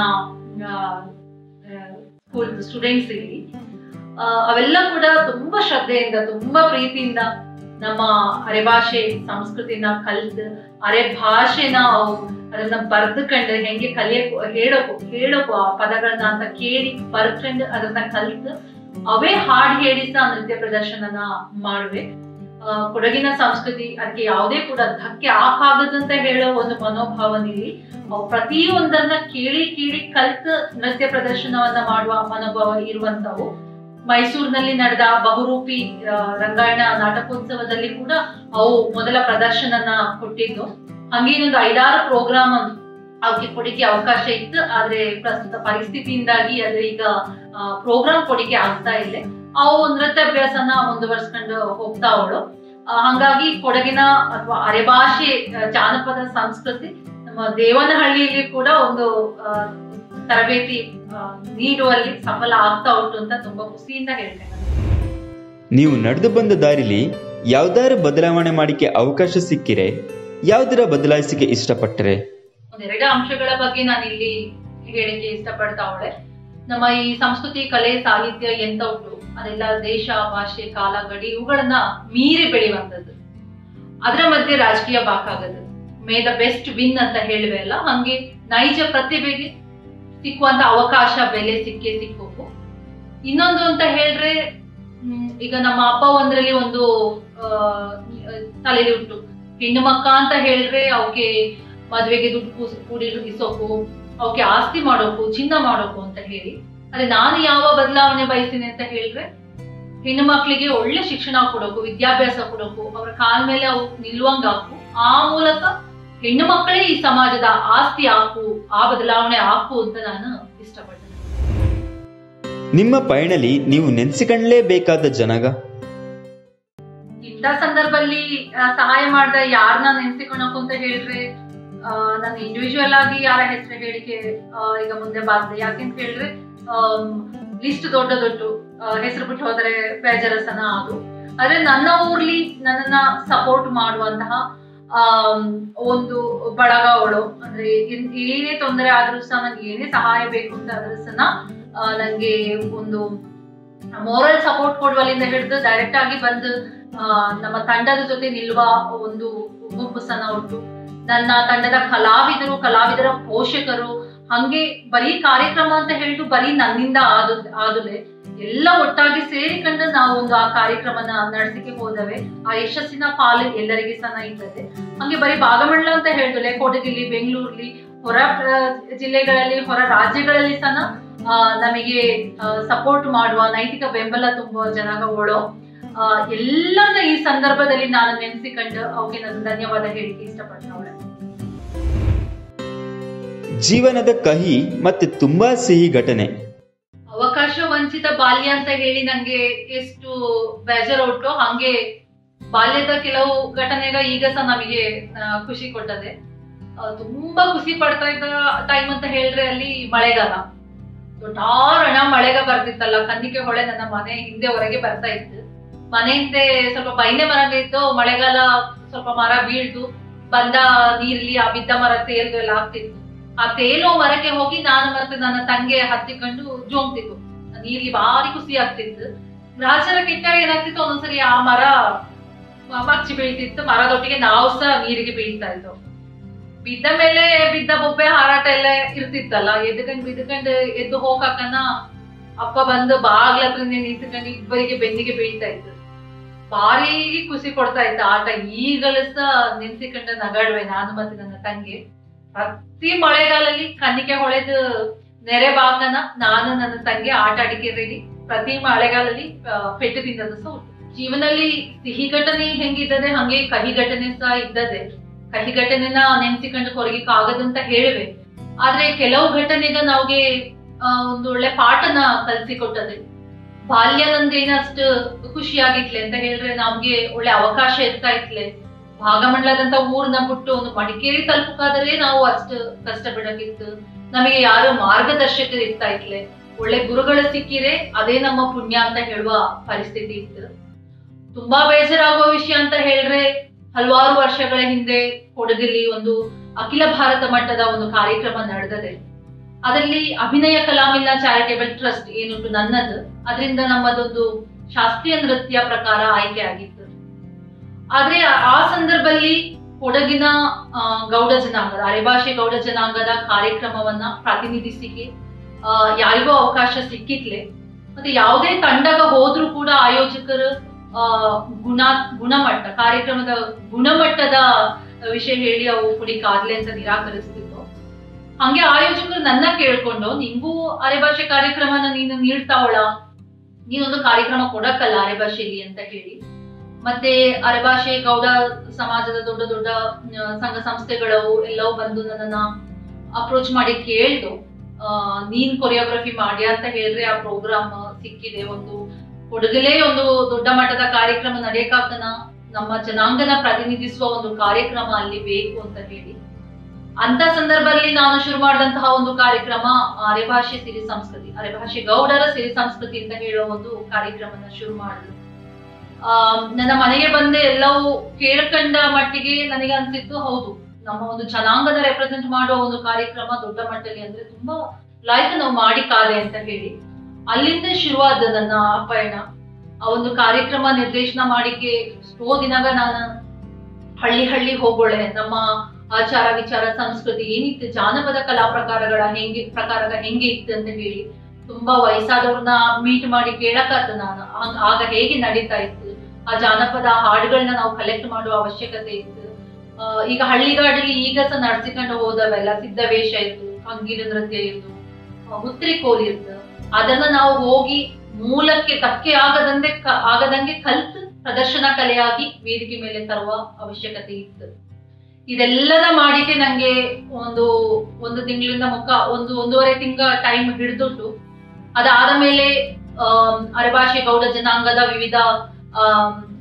ಸ್ಕೂಲ್ ಸ್ಟೂಡೆಂಟ್ಸ್ ಇಲ್ಲಿ ಅವೆಲ್ಲ ಕೂಡ ತುಂಬಾ ಶ್ರದ್ಧೆಯಿಂದ, ತುಂಬಾ ಪ್ರೀತಿಯಿಂದ ನಮ್ಮ ಅರೆಭಾಷೆ ಸಂಸ್ಕೃತಿನ ಕಲ್ತು, ಅರೆ ಭಾಷೆನ ಅದನ್ನ ಬರ್ದುಕೊಂಡು ಹೆಂಗೆ ಕಲಿಯಕು ಹೇಳೋಕು ಹೇಳೋಕು ಆ ಪದಗಳನ್ನ ಅಂತ ಕೇಳಿ ಬರ್ಕೊಂಡು ಅದನ್ನ ಕಲ್ತು ಅವೇ ಹಾಡು ಹೇಳಿ ಸಹ ನೃತ್ಯ ಪ್ರದರ್ಶನನ ಮಾಡುವೆ. ಅಹ್ ಕೊಡಗಿನ ಸಂಸ್ಕೃತಿ ಅದಕ್ಕೆ ಯಾವುದೇ ಕೂಡ ಧಕ್ಕೆ ಆಕಾಗದಂತ ಹೇಳೋ ಒಂದು ಮನೋಭಾವನೆಯಲ್ಲಿ ಪ್ರತಿಯೊಂದನ್ನ ಕೇಳಿ ಕೇಳಿ ಕಲ್ತು ನೃತ್ಯ ಪ್ರದರ್ಶನವನ್ನ ಮಾಡುವ ಮನೋಭಾವ ಇರುವಂತವು. ಮೈಸೂರಿನಲ್ಲಿ ನಡೆದ ಬಹುರೂಪಿ ರಂಗಾಯಣ ನಾಟಕೋತ್ಸವದಲ್ಲಿ ಕೂಡ ಅವು ಮೊದಲ ಪ್ರದರ್ಶನನ ಕೊಟ್ಟಿದ್ದು. ಹಂಗೇನೊಂದು ಐದಾರು ಪ್ರೋಗ್ರಾಮ್ ಅವಕ್ಕೆ ಕೊಡಿಕೆ ಅವಕಾಶ ಇತ್ತು. ಆದ್ರೆ ಪ್ರಸ್ತುತ ಪರಿಸ್ಥಿತಿಯಿಂದಾಗಿ ಅದು ಈಗ ಪ್ರೋಗ್ರಾಮ್ ಕೊಡಿಕೆ ಆಗ್ತಾ ಇಲ್ಲ. ಅವು ನೃತ್ಯಾಭ್ಯಾಸನ ಮುಂದುವರ್ಸ್ಕೊಂಡು ಹೋಗ್ತಾ ಅವಳು. ಹಂಗಾಗಿ ಕೊಡಗಿನ ಅಥವಾ ಅರೆಭಾಷೆ ಜಾನಪದ ಸಂಸ್ಕೃತಿ ನಮ್ಮ ದೇವನಹಳ್ಳಿಯಲ್ಲಿ ಕೂಡ ಒಂದು ತರಬೇತಿ ನೀಡುವಲ್ಲಿ ಸಫಲ ಆಗ್ತಾ ಉಂಟು ಅಂತ ತುಂಬಾ ಖುಷಿಯಿಂದ ಹೇಳ್ತೇನೆ. ನೀವು ನಡೆದು ಬಂದ ದಾರಿಲಿ ಯಾವ್ದಾರು ಬದಲಾವಣೆ ಮಾಡಿಕೆ ಅವಕಾಶ ಸಿಕ್ಕಿರೆ ಯಾವ್ದರ ಬದಲಾಯಿಸಿಕೆ ಇಷ್ಟಪಟ್ಟರೆ? ಒಂದೆರಡು ಅಂಶಗಳ ಬಗ್ಗೆ ನಾನು ಇಲ್ಲಿ ಹೇಳಿಕೆ ಇಷ್ಟಪಡ್ತಾ ಅವಳೆ. ನಮ್ಮ ಈ ಸಂಸ್ಕೃತಿ, ಕಲೆ, ಸಾಹಿತ್ಯ ಎಂತ ಉಂಟು ಅದೆಲ್ಲ ದೇಶ, ಭಾಷೆ, ಕಾಲ, ಗಡಿ ಇವುಗಳನ್ನ ಮೀರಿ ಬೆಳೆಯುವಂಥದ್ದು. ಅದರ ಮಧ್ಯೆ ರಾಜಕೀಯ ಬಾಕಾಗದು. ಮೇ ದ ಬೆಸ್ಟ್ ವಿನ್ ಅಂತ ಹೇಳುವೆ ಅಲ್ಲ, ಹಂಗೆ ನೈಜ ಪ್ರತಿಭೆಗೆ ಸಿಕ್ಕುವಂತ ಅವಕಾಶ, ಬೆಲೆ ಸಿಕ್ಕೇ ಸಿಕ್ಕೋಕು. ಇನ್ನೊಂದು ಅಂತ ಹೇಳಿದ್ರೆ, ಹ್ಮ್ ಈಗ ನಮ್ಮ ಅಪ್ಪ ಒಂದ್ರಲ್ಲಿ ಒಂದು ಅಹ್ ತಲೆಯಲ್ಲಿ ಉಂಟು, ಹೆಣ್ಣು ಮಕ್ಕ ಅಂತ ಹೇಳಿದ್ರೆ ಅವಕ್ಕೆ ಮದ್ವೆಗೆ ದುಡ್ಡು ಕೂಡಿ ಇಸೋಕು, ಅವಕ್ಕೆ ಆಸ್ತಿ ಮಾಡೋಕು, ಚಿನ್ನ ಮಾಡೋಕು ಅಂತ ಹೇಳಿ. ಅದೇ ನಾನು ಯಾವ ಬದಲಾವಣೆ ಬಯಸ್ತೀನಿ ಅಂತ ಹೇಳಿದ್ರೆ, ಹೆಣ್ಣು ಮಕ್ಕಳಿಗೆ ಒಳ್ಳೆ ಶಿಕ್ಷಣ ಕೊಡೋಕು, ವಿದ್ಯಾಭ್ಯಾಸ ಕೊಡೋಕು, ಅವ್ರ ಕಾಲ ಮೇಲೆ ಅವು ನಿಲ್ಲುವಂಗ ಹಾಕು. ಆ ಮೂಲಕ ಹೆಣ್ಣು ಮಕ್ಕಳೇ ಈ ಸಮಾಜದ ಆಸ್ತಿ ಹಾಕು, ಆ ಬದಲಾವಣೆ ಹಾಕು ಅಂತ ನಾನು ಇಷ್ಟಪಡ್ತೇನೆ. ನಿಮ್ಮ ಪಯಣದಲ್ಲಿ ನೀವು ನೆನೆಸಿಕೊಳ್ಳಲೇಬೇಕಾದ ಜನಾಂಗ? ಇಂಥ ಸಂದರ್ಭದಲ್ಲಿ ಸಹಾಯ ಮಾಡ್ದ ಯಾರನ್ನ ನೆನ್ಸಿಕೊಳಕು ಅಂತ ಹೇಳಿದ್ರೆ, ನಾನು ಇಂಡಿವಿಜುವಲ್ ಆಗಿ ಯಾರ ಹೆಸರು ಹೇಳಿಕೆ ಈಗ ಮುಂದೆ ಬಾರ್ದು, ಯಾಕೆಂತ ಹೇಳಿದ್ರೆ ಲಿಸ್ಟ್ ದೊಡ್ಡ ದೊಡ್ಡ ಹೆಸರು ಬಿಟ್ಟು ಹೋದ್ರೆ ಬೇಜರಸನ ಅದು. ಆದ್ರೆ ನನ್ನ ಊರ್ಲಿ ನನ್ನನ್ನ ಸಪೋರ್ಟ್ ಮಾಡುವಂತಹ ಆ ಒಂದು ಬಳಗಗಳು, ಅಂದ್ರೆ ಏನೇ ತೊಂದರೆ ಆದ್ರೂ ಸಹ ನಂಗೆ ಏನೇ ಸಹಾಯ ಬೇಕು ಅಂತ ಆದ್ರೂ ಸಹ ನಂಗೆ ಒಂದು ಮೋರಲ್ ಸಪೋರ್ಟ್ ಕೊಡುವಲ್ಲಿಂದ ಹಿಡಿದು ಡೈರೆಕ್ಟ್ ಆಗಿ ಬಂದು ನಮ್ಮ ತಂಡದ ಜೊತೆ ನಿಲ್ಲುವ ಒಂದು ಗುಂಪು ಸಹ ಉಂಟು. ನನ್ನ ತಂಡದ ಕಲಾವಿದರು, ಕಲಾವಿದರ ಪೋಷಕರು, ಹಂಗೆ ಬರೀ ಕಾರ್ಯಕ್ರಮ ಅಂತ ಹೇಳಿದ್ರು ಬರೀ ನನ್ನಿಂದ ಆದ ಆದುಲೆ ಎಲ್ಲ ಒಟ್ಟಾಗಿ ಸೇರಿಕೊಂಡು ನಾವು ಒಂದು ಆ ಕಾರ್ಯಕ್ರಮನ ನಡೆಸಿಕೆ ಹೋದವೆ. ಆ ಯಶಸ್ಸಿನ ಪಾಲು ಎಲ್ಲರಿಗೆ ಸಹ ಇರ್ತದೆ. ಹಂಗೆ ಬರೀ ಭಾಗಮಂಡಲ ಅಂತ ಹೇಳಿದ್ರೆ ಕೊಡಗಿಲಿ, ಬೆಂಗಳೂರಲ್ಲಿ, ಹೊರ ಜಿಲ್ಲೆಗಳಲ್ಲಿ, ಹೊರ ರಾಜ್ಯಗಳಲ್ಲಿ ಸಹ ನಮಗೆ ಸಪೋರ್ಟ್ ಮಾಡುವ, ನೈತಿಕ ಬೆಂಬಲ ತುಂಬುವ ಜನಾಂಗಗಳು ಎಲ್ಲರನ್ನ ಈ ಸಂದರ್ಭದಲ್ಲಿ ನಾನು ನೆನೆಸಿಕೊಂಡು ಅವಕ್ಕೆ ನಾನು ಧನ್ಯವಾದ ಹೇಳಿಕೆ ಇಷ್ಟಪಡ್ತವಳೆ. ಜೀವನದ ಕಹಿ ಮತ್ತೆ ತುಂಬಾ ಸಿಹಿ ಘಟನೆ. ಅವಕಾಶ ವಂಚಿತ ಬಾಲ್ಯ ಅಂತ ಹೇಳಿ ನಂಗೆ ಎಷ್ಟು ಬೇಜಾರು ಉಂಟು, ಹಂಗೆ ಬಾಲ್ಯದ ಕೆಲವು ಘಟನೆಗ ಈಗ ಸಹ ನಮಗೆ ಖುಷಿ ಕೊಟ್ಟದೆ. ತುಂಬಾ ಖುಷಿ ಪಡ್ತಾ ಇದ್ದ ಟೈಮ್ ಅಂತ ಹೇಳಿದ್ರೆ ಅಲ್ಲಿ ಮಳೆಗಾಲ, ದೊಡ್ಡ ಮಳೆಗ ಬರ್ತಿತ್ತಲ್ಲ. ಕನ್ನಿಕೆ ಹೊಳೆ ನನ್ನ ಮನೆ ಹಿಂದೆ ಹೊರಗೆ ಬರ್ತಾ ಇತ್ತು. ಮನೆ ಹಿಂದೆ ಸ್ವಲ್ಪ ಬೈನೆ ಮರ ಇತ್ತು. ಮಳೆಗಾಲ ಸ್ವಲ್ಪ ಮರ ಬೀಳ್ತು, ಬಂದ ನೀರ್ಲಿ ಆ ಬಿದ್ದ ಮರ ತೇಲ್ದು ಎಲ್ಲ ಆಗ್ತಿತ್ತು. ಆ ತೇಲೋ ಮರಕ್ಕೆ ಹೋಗಿ ನಾನು ಮತ್ತೆ ನನ್ನ ತಂಗೆ ಹತ್ತಿಕೊಂಡು ಜೋಮ್ತಿತ್ತು. ನೀರ್ಲಿ ಭಾರಿ ಖುಷಿ ಆಗ್ತಿತ್ತು. ಗ್ರಾಚಾರ ಕೆಟ್ಟಾಗ ಏನಾಗ್ತಿತ್ತು, ಒಂದೊಂದ್ಸರಿ ಆ ಮರ ಮಚ್ಚಿ ಬೀಳ್ತಿತ್ತು. ಮರದೊಟ್ಟಿಗೆ ನಾವು ಸಹ ನೀರಿಗೆ ಬೀಳ್ತಾ ಇದ್ದವು. ಬಿದ್ದ ಮೇಲೆ ಬಿದ್ದ ಬೊಬ್ಬೆ ಹಾರಾಟ ಎಲ್ಲ ಇರ್ತಿತ್ತಲ್ಲ. ಎದ್ದುಕೊಂಡು ಬಿದ್ದುಕೊಂಡು ಎದ್ದು ಹೋಗಾಕನ ಅಪ್ಪ ಬಂದು ಬಾಗ್ಲ ಹತ್ರ ನಿಂತ್ಕೊಂಡು ಇಬ್ಬರಿಗೆ ಬೆನ್ನಿಗೆ ಬೀಳ್ತಾ ಇತ್ತು. ಭಾರಿ ಖುಷಿ ಕೊಡ್ತಾ ಇತ್ತು ಆಟ. ಈಗಲೂ ಸಹ ನೆನ್ಸಿಕೊಂಡ ನಗಾಡುವೆ ನಾನು ಮತ್ತೆ ನನ್ನ ತಂಗಿ. ಪ್ರತಿ ಮಳೆಗಾಲಲ್ಲಿ ಕನ್ನಿಕೆ ಹೊಳೆದು ನೆರೆ ಬಾಗನ ನಾನು ನನ್ನ ತಂಗಿ ಆಟ ಆಡಿಕೆ ರೆಡಿ. ಪ್ರತಿ ಮಳೆಗಾಲಲ್ಲಿ ಪೆಟ್ಟು ತಿನ್ನೋದು ಸಹ ಉಂಟು. ಜೀವನದಲ್ಲಿ ಸಿಹಿ ಘಟನೆ ಹೆಂಗಿದ್ದದೆ ಹಂಗೆ ಕಹಿ ಘಟನೆ ಸಹ ಇದ್ದದೆ. ಕಹಿ ಘಟನೆನ ನೆನ್ಸಿಕೊಂಡು ಹೊರಗಿಕ್ ಆಗದಂತ ಹೇಳಿವೆ. ಆದ್ರೆ ಕೆಲವು ಘಟನೆಗ ನಾವ್ಗೆ ಒಂದು ಒಳ್ಳೆ ಪಾಠನ ಕಲ್ಸಿಕೊಟ್ಟದೆ. ಬಾಲ್ಯ ನಂದೇನಷ್ಟು ಖುಷಿಯಾಗಿತ್ಲೆ ಅಂತ ಹೇಳಿದ್ರೆ ನಮ್ಗೆ ಒಳ್ಳೆ ಅವಕಾಶ ಇರ್ತಾ ಇತ್ಲೆ. ಭಾಗಮಂಡಲದಂತ ಊರ್ನ ಬಿಟ್ಟು ಒಂದು ಮಡಿಕೇರಿ ತಲುಪಕ್ಕಾದರೆ ನಾವು ಅಷ್ಟು ಕಷ್ಟ ಬಿಡಕ್ಕಿತ್ತು. ನಮಗೆ ಯಾರು ಮಾರ್ಗದರ್ಶಕರು ಇರ್ತಾ ಇತ್ಲೆ. ಒಳ್ಳೆ ಗುರುಗಳು ಸಿಕ್ಕಿರೆ ಅದೇ ನಮ್ಮ ಪುಣ್ಯ ಅಂತ ಹೇಳುವ ಪರಿಸ್ಥಿತಿ ಇತ್ತು. ತುಂಬಾ ಬೇಜಾರಾಗುವ ವಿಷಯ ಅಂತ ಹೇಳಿದ್ರೆ, ಹಲವಾರು ವರ್ಷಗಳ ಹಿಂದೆ ಕೊಡಗಲ್ಲಿ ಒಂದು ಅಖಿಲ ಭಾರತ ಮಟ್ಟದ ಒಂದು ಕಾರ್ಯಕ್ರಮ ನಡೆದದೆ. ಅದರಲ್ಲಿ ಅಭಿನಯ ಕಲಾಮಿಲ್ಲ ಚಾರಿಟೇಬಲ್ ಟ್ರಸ್ಟ್ ಏನುಂಟು ನನ್ನದು, ಅದರಿಂದ ನಮ್ಮದೊಂದು ಶಾಸ್ತ್ರೀಯ ನೃತ್ಯ ಪ್ರಕಾರ ಆಯ್ಕೆ ಆಗಿತ್ತು. ಆದ್ರೆ ಆ ಸಂದರ್ಭದಲ್ಲಿ ಕೊಡಗಿನ ಗೌಡ ಜನಾಂಗದ, ಅರೆಭಾಷೆ ಗೌಡ ಜನಾಂಗದ ಕಾರ್ಯಕ್ರಮವನ್ನ ಪ್ರತಿನಿಧಿಸಿಕೆ ಯಾರಿಗೂ ಅವಕಾಶ ಸಿಕ್ಕಿತ್ಲೆ. ಮತ್ತೆ ಯಾವುದೇ ತಂಡಗ ಹೋದ್ರೂ ಕೂಡ ಆಯೋಜಕರು ಆ ಗುಣ ಗುಣಮಟ್ಟ ಕಾರ್ಯಕ್ರಮದ ಗುಣಮಟ್ಟದ ವಿಷಯ ಹೇಳಿ ಅವು ಕುಡಿಕಾಗ್ಲೆ ಅಂತ ನಿರಾಕರಿಸ್ತಿತ್ತು. ಹಂಗೆ ಆಯೋಜಕರು ನನ್ನ ಕೇಳ್ಕೊಂಡು, ನಿಂಗೂ ಅರೆಭಾಷೆ ಕಾರ್ಯಕ್ರಮನ ನೀನು ನೀಡ್ತಾವಳ, ನೀನೊಂದು ಕಾರ್ಯಕ್ರಮ ಕೊಡಕ್ಕಲ್ಲ ಅರೆಭಾಷೆಯಲ್ಲಿ ಅಂತ ಹೇಳಿ. ಮತ್ತೆ ಅರೆಭಾಷೆ ಗೌಡ ಸಮಾಜದ ದೊಡ್ಡ ದೊಡ್ಡ ಸಂಘ ಸಂಸ್ಥೆಗಳು ಎಲ್ಲವೂ ಬಂದು ನನ್ನನ್ನ ಅಪ್ರೋಚ್ ಮಾಡಿ ಕೇಳ್ದು, ಅಹ್ ನೀನ್ ಕೊರಿಯೋಗ್ರಫಿ ಮಾಡಿ ಅಂತ ಹೇಳಿದ್ರೆ ಆ ಪ್ರೋಗ್ರಾಮ್ ಸಿಕ್ಕಿದೆ. ಒಂದು ಕೊಡಗಲೇ ಒಂದು ದೊಡ್ಡ ಮಟ್ಟದ ಕಾರ್ಯಕ್ರಮ ನಡೆಯಕಾಗ್ತನ, ನಮ್ಮ ಜನಾಂಗನ ಪ್ರತಿನಿಧಿಸುವ ಒಂದು ಕಾರ್ಯಕ್ರಮ ಅಲ್ಲಿ ಬೇಕು ಅಂತ ಹೇಳಿ, ಅಂತ ಸಂದರ್ಭದಲ್ಲಿ ನಾನು ಶುರು ಮಾಡಿದಂತಹ ಒಂದು ಕಾರ್ಯಕ್ರಮ ಅರೆಭಾಷೆ ಸಿರಿ ಸಂಸ್ಕೃತಿ, ಅರೆಭಾಷೆ ಗೌಡರ ಸಿರಿ ಸಂಸ್ಕೃತಿ ಅಂತ ಹೇಳುವ ಒಂದು ಕಾರ್ಯಕ್ರಮನ ಶುರು ಮಾಡಿದ್ರು. ಆ ನನ್ನ ಮನೆಗೆ ಬಂದೆ ಎಲ್ಲವೂ ಕೇಳ್ಕೊಂಡ ಮಟ್ಟಿಗೆ ನನಗೆ ಅನ್ಸಿತ್ತು, ಹೌದು ನಮ್ಮ ಒಂದು ಜನಾಂಗದ ರೆಪ್ರೆಸೆಂಟ್ ಮಾಡುವ ಒಂದು ಕಾರ್ಯಕ್ರಮ ದೊಡ್ಡ ಮಟ್ಟದಲ್ಲಿ ಅಂದ್ರೆ ತುಂಬಾ ಲೈಫ್ ನಾವು ಮಾಡಿಕಾದೆ ಅಂತ ಹೇಳಿ, ಅಲ್ಲಿಂದ ಶುರುವಾದ ನನ್ನ ಪಯಣ. ಆ ಒಂದು ಕಾರ್ಯಕ್ರಮ ನಿರ್ದೇಶನ ಮಾಡಿಕೆ ಎಷ್ಟೋ ದಿನಾಗ ನಾನು ಹಳ್ಳಿ ಹಳ್ಳಿ ಹೋಗೋಳೆ. ನಮ್ಮ ಆಚಾರ ವಿಚಾರ ಸಂಸ್ಕೃತಿ ಏನಿತ್ತು, ಜಾನಪದ ಕಲಾ ಪ್ರಕಾರಗಳ ಹೆಂಗೆ ಪ್ರಕಾರದ ಹೆಂಗೆ ಇತ್ತು ಅಂತ ಹೇಳಿ ತುಂಬಾ ವಯಸ್ಸಾದವ್ರನ್ನ ಮೀಟ್ ಮಾಡಿ ಕೇಳಕ್ಕಾಗ್ತದೆ ನಾನು. ಆಗ ಹೇಗೆ ನಡೀತಾ ಇತ್ತು, ಆ ಜಾನಪದ ಹಾಡುಗಳನ್ನ ನಾವು ಕಲೆಕ್ಟ್ ಮಾಡುವ ಅವಶ್ಯಕತೆ ಇತ್ತು. ಅಹ್ ಈಗ ಹಳ್ಳಿಗಾಡಲ್ಲಿ ಈಗ ಸಹ ನಡ್ಸಿಕೊಂಡು ಹೋದವೆಲ್ಲ ಸಿದ್ಧ ವೇಷ ಇತ್ತು, ಕಂಗೀಲು ನೃತ್ಯ ಇತ್ತು, ಹುತ್ರಿ ಕೋಲ್ ಇತ್ತು. ಅದನ್ನ ನಾವು ಹೋಗಿ ಮೂಲಕ್ಕೆ ಧಕ್ಕೆ ಆಗದಂಗೆ ಆಗದಂಗೆ ಕಲ್ತು ಪ್ರದರ್ಶನ ಕಲೆಯಾಗಿ ವೇದಿಕೆ ಮೇಲೆ ತರುವ ಅವಶ್ಯಕತೆ ಇತ್ತು. ಇದೆಲ್ಲದ ಮಾಡಿಕೆ ನಂಗೆ ಒಂದು ಒಂದು ತಿಂಗಳಿಂದ ಮುಖ ಒಂದು ಒಂದೂವರೆ ತಿಂಗಳ ಟೈಮ್ ಹಿಡಿದುಟ್ಟು, ಅದಾದ ಮೇಲೆ ಅಹ್ ಅರೆಭಾಷೆ ಗೌಡ ಜನಾಂಗದ ವಿವಿಧ ಅಹ್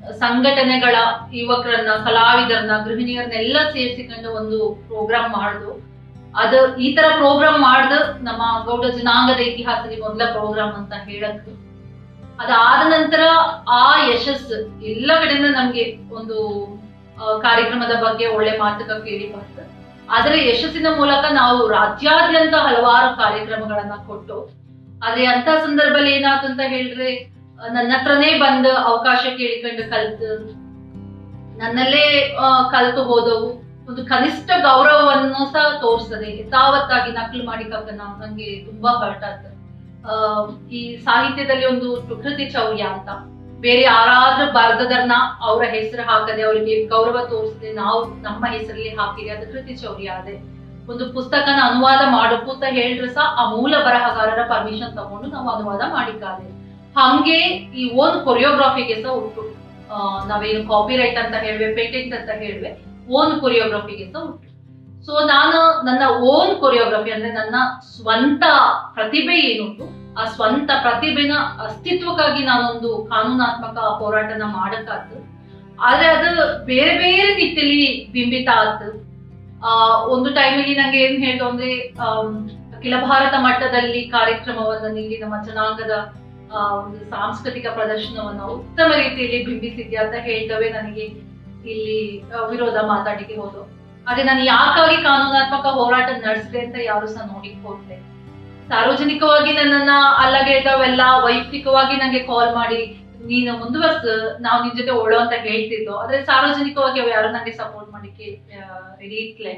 ಸಂಘಟನೆಗಳ ಯುವಕರನ್ನ, ಕಲಾವಿದರನ್ನ, ಗೃಹಿಣಿಯರನ್ನೆಲ್ಲ ಸೇರಿಸಿಕೊಂಡು ಒಂದು ಪ್ರೋಗ್ರಾಮ್ ಮಾಡುದು. ಅದು ಈ ತರ ಪ್ರೋಗ್ರಾಮ್ ಮಾಡ್ದ ನಮ್ಮ ಗೌಡ ಜನಾಂಗದ ಇತಿಹಾಸದಲ್ಲಿ ಮೊದಲ ಪ್ರೋಗ್ರಾಮ್ ಅಂತ ಹೇಳಕ್ಕೆ. ಅದಾದ ನಂತರ ಆ ಯಶಸ್ಸು ಎಲ್ಲ ಕಡೆಯಿಂದ ನಮ್ಗೆ ಒಂದು ಕಾರ್ಯಕ್ರಮದ ಬಗ್ಗೆ ಒಳ್ಳೆ ಮಾತುಕ ಕೇಳಿ ಬಂತು. ಅದರ ಯಶಸ್ಸಿನ ಮೂಲಕ ನಾವು ರಾಜ್ಯಾದ್ಯಂತ ಹಲವಾರು ಕಾರ್ಯಕ್ರಮಗಳನ್ನ ಕೊಟ್ಟು, ಆದ್ರೆ ಅಂತ ಸಂದರ್ಭದಲ್ಲಿ ಏನಾಯ್ತು ಅಂತ ಹೇಳಿದ್ರೆ, ನನ್ನ ಹತ್ರನೇ ಬಂದ ಅವಕಾಶ ಕೇಳಿಕೊಂಡು ಕಲ್ತು ನನ್ನಲ್ಲೇ ಕಲ್ತು ಹೋದವು ಒಂದು ಕನಿಷ್ಠ ಗೌರವವನ್ನು ಸಹ ತೋರಿಸ್ತದೆ. ಯಥಾವತ್ತಾಗಿ ನಕಲು ಮಾಡಿಕಕ್ಕ ನಾವು ನಂಗೆ ತುಂಬಾ ಹರ್ಟ್ ಆಗ್ತದೆ. ಅಹ್ ಈ ಸಾಹಿತ್ಯದಲ್ಲಿ ಒಂದು ಪ್ರಕೃತಿ ಚೌರ್ಯ ಅಂತ ಬೇರೆ ಯಾರಾದ್ರೂ ಬರ್ದದನ್ನ ಅವರ ಹೆಸರು ಹಾಕದೆ, ಅವರಿಗೆ ಗೌರವ ತೋರಿಸದೆ ನಾವು ನಮ್ಮ ಹೆಸರಲ್ಲಿ ಹಾಕಿರಿ, ಅದು ಕೃತಿ ಚೌರ್ಯ ಅದೇ. ಒಂದು ಪುಸ್ತಕನ ಅನುವಾದ ಮಾಡಬೇಕು ಅಂತ ಹೇಳಿದ್ರೆ ಸಹ ಆ ಮೂಲ ಬರಹಗಾರರ ಪರ್ಮಿಷನ್ ತಗೊಂಡು ನಾವು ಅನುವಾದ ಮಾಡಿಕಾದೆ. ಹಂಗೆ ಈ ಓನ್ ಕೊರಿಯೋಗ್ರಾಫಿಗೆ ಸಹ ಉಂಟು. ಅಹ್ ನಾವೇನು ಕಾಪಿ ರೈಟ್ ಅಂತ ಹೇಳ್ವೆ, ಪೇಟೆಂಟ್ ಅಂತ ಹೇಳ್ವೆ, ಓನ್ ಕೊರಿಯೋಗ್ರಫಿಗೆ ಸಹ ಉಂಟು. ಸೊ ನಾನು ನನ್ನ ಓನ್ ಕೊರಿಯೋಗ್ರಫಿ ಅಂದ್ರೆ ನನ್ನ ಸ್ವಂತ ಪ್ರತಿಭೆ ಏನುಂಟು, ಆ ಸ್ವಂತ ಪ್ರತಿಭೆನ ಅಸ್ತಿತ್ವಕ್ಕಾಗಿ ನಾನೊಂದು ಕಾನೂನಾತ್ಮಕ ಹೋರಾಟನ ಮಾಡಕ್ಕಾಯ್ತು. ಆದ್ರೆ ಅದು ಬೇರೆ ಬೇರೆ ನಿಟ್ಟಿನಲ್ಲಿ ಬಿಂಬಿತ ಆಯ್ತು. ಆ ಒಂದು ಟೈಮಲ್ಲಿ ನಂಗೆ ಏನ್ ಹೇಳ್ದು ಅಂದ್ರೆ, ಅಖಿಲ ಭಾರತ ಮಟ್ಟದಲ್ಲಿ ಕಾರ್ಯಕ್ರಮವನ್ನ ನೀಡಿ ನಮ್ಮ ಜನಾಂಗದ ಆ ಒಂದು ಸಾಂಸ್ಕೃತಿಕ ಪ್ರದರ್ಶನವನ್ನ ಉತ್ತಮ ರೀತಿಯಲ್ಲಿ ಬಿಂಬಿಸಿದ್ಯಾ ಅಂತ ಹೇಳ್ದವೆ ನನಗೆ ಇಲ್ಲಿ ವಿರೋಧ ಮಾತಾಡಿಕೆ ಹೋದ್ರು. ಆದ್ರೆ ನಾನು ಯಾಕಾಗಿ ಕಾನೂನಾತ್ಮಕ ಹೋರಾಟ ನಡೆಸಿದೆ ಅಂತ ಯಾರು ಸಹ ನೋಡಿಕ್ ಹೋಗ್ಲೆ. ಸಾರ್ವಜನಿಕವಾಗಿ ನನ್ನನ್ನ ಅಲ್ಲಗೆಳ್ದವೆಲ್ಲ ವೈಯಕ್ತಿಕವಾಗಿ ನಂಗೆ ಕಾಲ್ ಮಾಡಿ ನೀನು ಮುಂದುವರ್ಸು, ನಾವು ನಿನ್ ಜೊತೆ ಓಡೋ ಅಂತ ಹೇಳ್ತಿದ್ದು. ಆದ್ರೆ ಸಾರ್ವಜನಿಕವಾಗಿ ಅವ್ ಯಾರು ನಂಗೆ ಸಪೋರ್ಟ್ ಮಾಡಿಕೆ ರೆಡಿ ಇಟ್ಲೆ.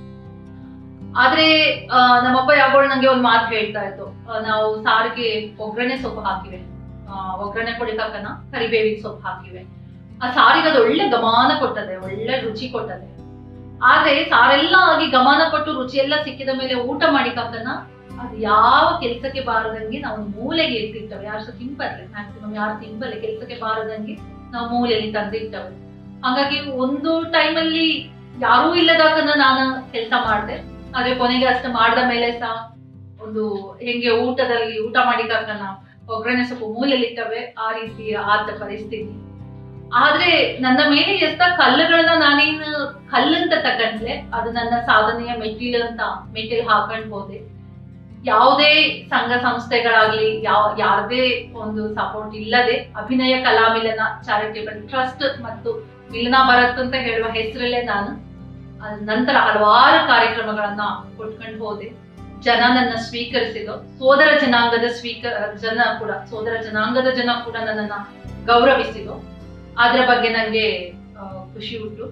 ಆದ್ರೆ ಅಹ್ ನಮ್ಮಪ್ಪ ಯಾವಾಗ ನಂಗೆ ಒಂದ್ ಮಾತು ಹೇಳ್ತಾ ಇತ್ತು, ನಾವು ಸಾರಿಗೆ ಒಗ್ಗರಣೆ ಸೊಪ್ಪು ಹಾಕಿವೆ, ಅಹ್ ಒಗ್ಗರಣೆ ಕೊಡಿಕಾಕನ ಕರಿಬೇವಿನ ಸೊಪ್ಪು ಹಾಕಿವೆ. ಆ ಸಾರಿಗೆ ಅದು ಒಳ್ಳೆ ಗಮನ ಕೊಟ್ಟದೆ, ಒಳ್ಳೆ ರುಚಿ ಕೊಟ್ಟದೆ. ಆದ್ರೆ ಸಾರೆಲ್ಲ ಆಗಿ ಗಮನ ಕೊಟ್ಟು ರುಚಿ ಎಲ್ಲ ಸಿಕ್ಕಿದ ಮೇಲೆ ಊಟ ಮಾಡಿಕಾಕನ ಅದು ಯಾವ ಕೆಲ್ಸಕ್ಕೆ ಬಾರದಂಗೆ ನಾವು ಮೂಲೆಗೆ ಎತ್ತಿರ್ತವೆ. ಯಾರು ಸಹ ತಿಂಬರ್ಲೆ, ಮ್ಯಾಕ್ಸಿಮಮ್ ಯಾರು ತಿಂಬರ್ಲೆ, ಕೆಲ್ಸಕ್ಕೆ ಬಾರದಂಗೆ ನಾವು ಮೂಲೆಯಲ್ಲಿ ತಂದಿರ್ತವೆ. ಹಾಗಾಗಿ ಒಂದು ಟೈಮಲ್ಲಿ ಯಾರೂ ಇಲ್ಲದಾಕನ ನಾನು ಕೆಲಸ ಮಾಡಿದೆ. ಆದ್ರೆ ಕೊನೆಗೆ ಅಷ್ಟು ಮಾಡಿದ ಮೇಲೆ ಸಹ ಒಂದು ಹೆಂಗೆ ಊಟದಲ್ಲಿ ಊಟ ಮಾಡಿಕಾಕನ ಒಗ್ಗರಣೆ ಸೊಪ್ಪು ಮೂಲೆಯಲ್ಲಿ ಇರ್ತವೆ, ಆ ರೀತಿ ಆದ ಪರಿಸ್ಥಿತಿ. ಆದ್ರೆ ನನ್ನ ಮೇಲೆ ಎಷ್ಟ ಕಲ್ಲುಗಳನ್ನ ನಾನೇನು ಕಲ್ಲಂತ ತಗೊಂಡ್ಲೆ, ಅದು ನನ್ನ ಸಾಧನೆಯ ಮೆಟ್ಟಿಲು ಅಂತ ಮೆಟ್ಟಿಲು ಹಾಕೊಂಡ್ ಹೋದೆ. ಯಾವುದೇ ಸಂಘ ಸಂಸ್ಥೆಗಳಾಗ್ಲಿ, ಯಾವ ಯಾರದೇ ಒಂದು ಸಪೋರ್ಟ್ ಇಲ್ಲದೆ ಅಭಿನಯ ಕಲಾಮಿಲನ ಚಾರಿಟೇಬಲ್ ಟ್ರಸ್ಟ್ ಮತ್ತು ಮಿಲನ ಭರತ್ ಅಂತ ಹೇಳುವ ಹೆಸರಲ್ಲೇ ನಾನು ನಂತರ ಹಲವಾರು ಕಾರ್ಯಕ್ರಮಗಳನ್ನ ಕೊಟ್ಕೊಂಡು ಹೋದೆ. ಜನ ನನ್ನ ಸ್ವೀಕರಿಸಿದ್ರು. ಸೋದರ ಜನಾಂಗದ ಸ್ವೀಕ ಜನ ಕೂಡ ಸೋದರ ಜನಾಂಗದ ಜನ ಕೂಡ ನನ್ನನ್ನ ಗೌರವಿಸಿದ್ರು. ಅದರ ಬಗ್ಗೆ ನಂಗೆ ಖುಷಿ ಉಂಟು.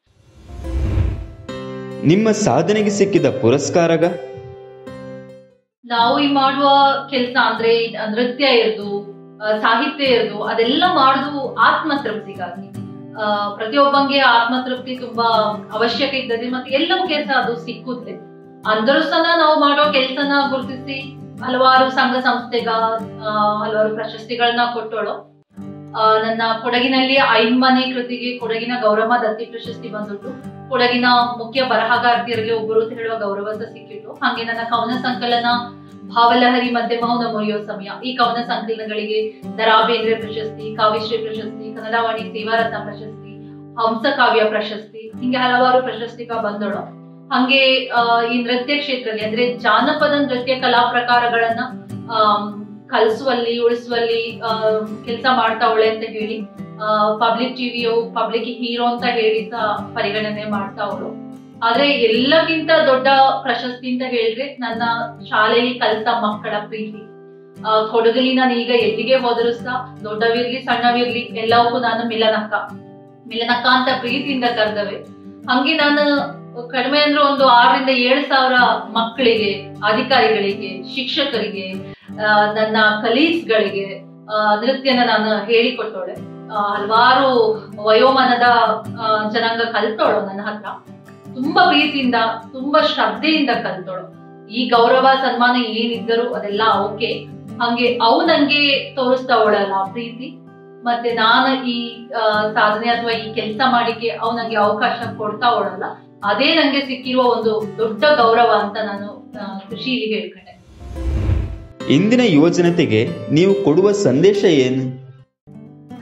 ನಿಮ್ಮ ಸಾಧನೆಗೆ ಸಿಕ್ಕಿದ ಪುರಸ್ಕಾರಗ? ನಾವು ಈ ಮಾಡುವ ಕೆಲಸ ಅಂದ್ರೆ ನೃತ್ಯ ಇರ್ದು, ಸಾಹಿತ್ಯ ಇರ್ದು, ಅದೆಲ್ಲ ಮಾಡುದು ಆತ್ಮತೃಪ್ತಿಗಾಗಿ. ಅಹ್ ಪ್ರತಿಯೊಬ್ಬಂಗೆ ಆತ್ಮತೃಪ್ತಿ ತುಂಬಾ ಅವಶ್ಯಕ ಇದ್ದದೆ. ಮತ್ತೆ ಎಲ್ಲವೂ ಕೆಲಸ ಅದು ಸಿಕ್ಕುತ್ತೆ. ಅಂದರೂ ಸಹ ನಾವು ಮಾಡೋ ಕೆಲಸನ ಗುರುತಿಸಿ ಹಲವಾರು ಸಂಘ ಸಂಸ್ಥೆಗ ಹಲವಾರು ಪ್ರಶಸ್ತಿಗಳನ್ನ ಕೊಟ್ಟೋಳು. ಅಹ್ ನನ್ನ ಕೊಡಗಿನಲ್ಲಿ ಐನ್ಮನೆ ಕೃತಿಗೆ ಕೊಡಗಿನ ಗೌರವ ದತ್ತಿ ಪ್ರಶಸ್ತಿ ಬಂದುಂಟು. ಕೊಡಗಿನ ಮುಖ್ಯ ಬರಹಗಾರ್ತಿಯರಿಗೆ ಒಬ್ಬರು ಅಂತ ಹೇಳುವ ಗೌರವ ಸಹ ಸಿಕ್ಕಿತ್ತು. ಹಾಗೆ ನನ್ನ ಕವನ ಸಂಕಲನ ಭಾವಲಹರಿ ಮಧ್ಯೆ ಮೌನ ಮುರಿಯೋ ಸಮಯ, ಈ ಕವನ ಸಂಕಲನಗಳಿಗೆ ದರಾ ಬೇಂದ್ರೆ ಪ್ರಶಸ್ತಿ, ಕಾವ್ಯಶ್ರೀ ಪ್ರಶಸ್ತಿ, ಕನ್ನಡವಾಣಿ ಸೇವಾರತ್ನ ಪ್ರಶಸ್ತಿ, ಹಂಸ ಕಾವ್ಯ ಪ್ರಶಸ್ತಿ, ಹಿಂಗೆ ಹಲವಾರು ಪ್ರಶಸ್ತಿಗ ಬಂದಳು. ಹಂಗೆ ಅಹ್ ಈ ನೃತ್ಯ ಕ್ಷೇತ್ರದಲ್ಲಿ ಅಂದ್ರೆ ಜಾನಪದ ನೃತ್ಯ ಕಲಾ ಪ್ರಕಾರಗಳನ್ನ ಅಹ್ ಕಲಿಸುವಲ್ಲಿ ಉಳಿಸುವಲ್ಲಿ ಅಹ್ ಕೆಲಸ ಮಾಡ್ತಾವಳೆ ಅಂತ ಹೇಳಿ ಅಹ್ ಪಬ್ಲಿಕ್ ಟಿವಿಯು ಪಬ್ಲಿಕ್ ಹೀರೋ ಅಂತ ಹೇಳಿ ಸಹ ಪರಿಗಣನೆ ಮಾಡ್ತಾವಳು. ಆದ್ರೆ ಎಲ್ಲಕ್ಕಿಂತ ದೊಡ್ಡ ಪ್ರಶಸ್ತಿ ಅಂತ ಹೇಳಿದ್ರೆ ನನ್ನ ಶಾಲೆಯಲ್ಲಿ ಕಲಿತ ಮಕ್ಕಳ ಪ್ರೀತಿ. ಅಹ್ ಕೊಡಗಲಿ ನಾನು ಈಗ ಎಲ್ಲಿಗೆ ಹೋದರೂ ಸಹ ದೊಡ್ಡವಿರ್ಲಿ ಸಣ್ಣವಿರ್ಲಿ ಎಲ್ಲವಕ್ಕೂ ನಾನು ಮಿಲನಕ್ಕ ಮಿಲನಕ್ಕ ಅಂತ ಪ್ರೀತಿಯಿಂದ ಕರೆದವೆ. ಹಂಗೆ ನಾನು ಕಡಿಮೆ ಅಂದ್ರೆ ಒಂದು ಆರರಿಂದ ಏಳು ಸಾವಿರ ಮಕ್ಕಳಿಗೆ, ಅಧಿಕಾರಿಗಳಿಗೆ, ಶಿಕ್ಷಕರಿಗೆ, ಅಹ್ ನನ್ನ ಕಲೀಗ್ಸ್ಗಳಿಗೆ ಅಹ್ ನೃತ್ಯನ ನಾನು ಹೇಳಿಕೊಟ್ಟೋಳೆ. ಹಲವಾರು ವಯೋಮಾನದ ಜನಾಂಗ ಕಲ್ತೋಳು ನನ್ನ ಹತ್ರ. ತುಂಬಾ ಪ್ರೀತಿಯಿಂದ ತುಂಬಾ ಶ್ರದ್ಧೆಯಿಂದ ಕಲ್ತೋಳು. ಈ ಗೌರವ ಸನ್ಮಾನ ಏನಿದ್ದರೂ ಅದೆಲ್ಲ ಓಕೆ, ಹಂಗೆ ಅವು ನಂಗೆ ತೋರಿಸ್ತಾವಳಲ್ಲ ಪ್ರೀತಿ. ಮತ್ತೆ ನಾನು ಈ ಸಾಧನೆ ಅಥವಾ ಈ ಕೆಲಸ ಮಾಡಿಕೆ ಅವು ನಂಗೆ ಅವಕಾಶ ಕೊಡ್ತಾವಳಲ್ಲ, ಅದೇ ನಂಗೆ ಸಿಕ್ಕಿರುವ ಒಂದು ದೊಡ್ಡ ಗೌರವ ಅಂತ ನಾನು ಖುಷಿಯಲ್ಲಿ ಹೇಳ್ಕೊಂಡೆ. ಇಂದಿನ ಯುವ ಜನತೆಗೆ ನೀವು ಕೊಡುವ ಸಂದೇಶ ಏನು?